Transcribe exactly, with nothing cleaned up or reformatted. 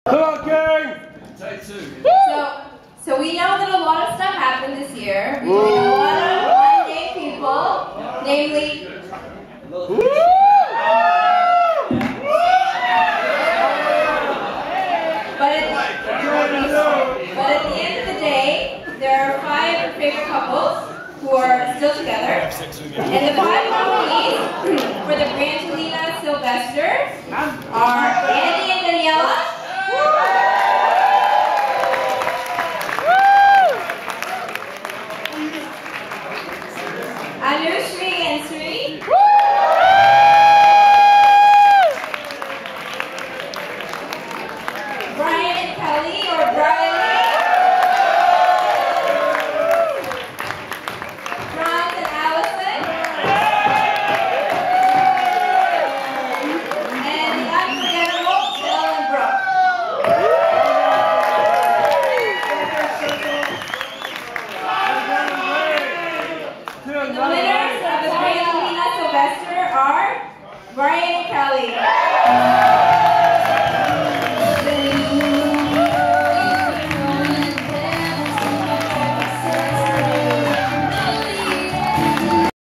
Come on, King! Take two. So, so we know that a lot of stuff happened this year. We know a lot of unnamed people, namely. But at, the, but at the end of the day, there are five favorite couples who are still together. And the five nominees for the Brangelina Silvester are Andy and Daniela, Anushri and Sri, Brian and Kelly or Briley, Franz and Allison, and the unforgettable Phil and Brooke. The winners of the Brangelina Silvester are Brian and Kelly.